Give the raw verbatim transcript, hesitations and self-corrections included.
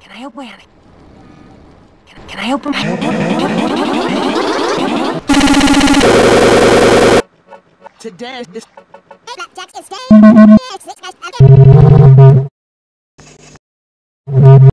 Can I open my... Can, can I open my... Today, this... Blackjack's escape!